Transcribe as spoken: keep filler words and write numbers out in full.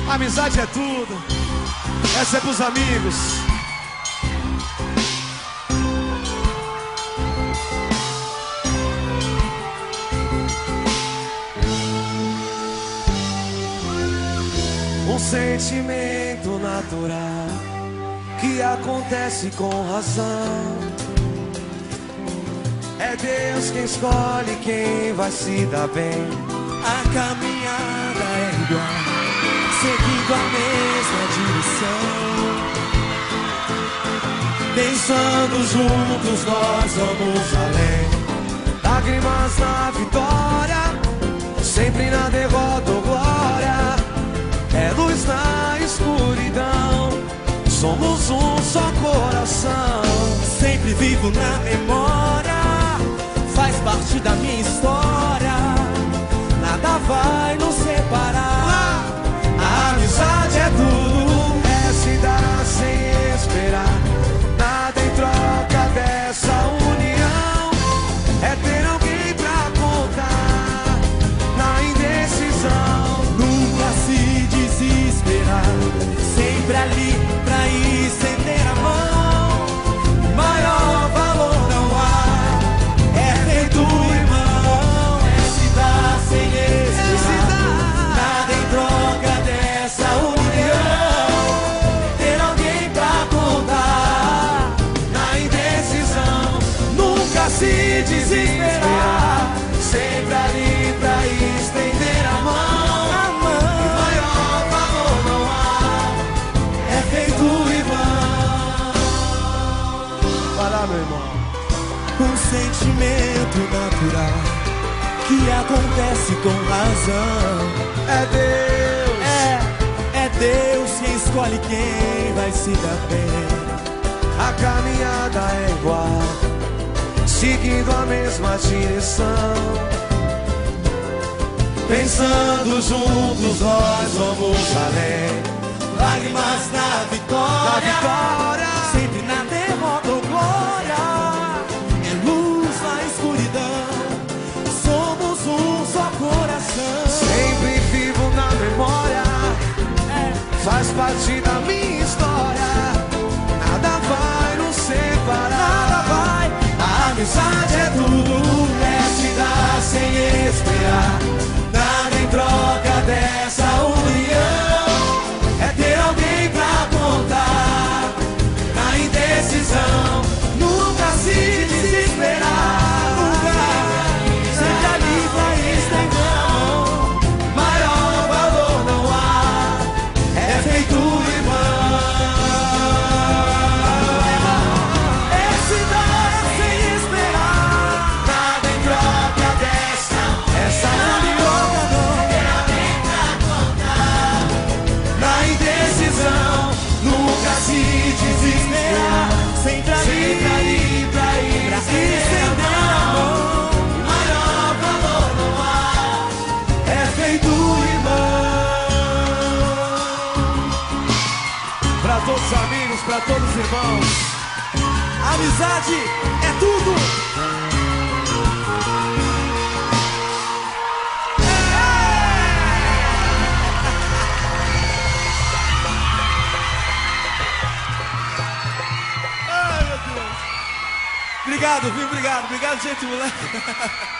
Amizade é tudo. Essa é pros amigos. Um sentimento natural que acontece com razão. É Deus quem escolhe quem vai se dar bem. A caminhada é igual, seguindo a mesma direção. Pensando juntos nós vamos além. Lágrimas na vitória, sempre na derrota ou glória. É luz na escuridão, somos um só coração. Sempre vivo na memória, faz parte da minha história. Nada vai nos separar. A amizade é tudo, é se dar sem esperar. Nada em troca dessa união. É ter alguém pra contar na indecisão. Nunca se desesperar, sempre ali pra estender a mão. Maior valor não há, É feito irmão, é se dar sem esperar. Nada em troca dessa união. ter alguém pra contar na indecisão. Nunca se desesperar, sempre ali pra estender a mão. A mão Maior valor não há, é feito irmão. vai lá, meu irmão. Um sentimento natural que acontece com razão. É Deus, É, é Deus quem escolhe quem vai se dar bem. a caminhada é igual, seguindo a mesma direção. Pensando juntos nós vamos além. Lágrimas na vitória, Na vitória, sempre na derrota ou glória. É luz na escuridão, somos um só coração. sempre vivo na memória, É, faz parte da minha história. Nada vai nos separar. nada vai. A amizade é tudo, é se dar sem esperar. Nada em troca dessa união. É ter alguém pra contar na indecisão. Nunca se desesperar. Nunca, sempre ali pra estender a mão. Maior valor não há, é feito irmão. É se dar sem esperar. Nada em troca dessa, essa união. Na indecisão, nunca se desesperar. Sempre ali, Sempre ali pra ir pra estender a mão. Maior valor não há, é feito irmão. Pra todos os amigos, pra todos os irmãos. amizade é tudo. Obrigado, viu? Obrigado, obrigado, gente, moleque.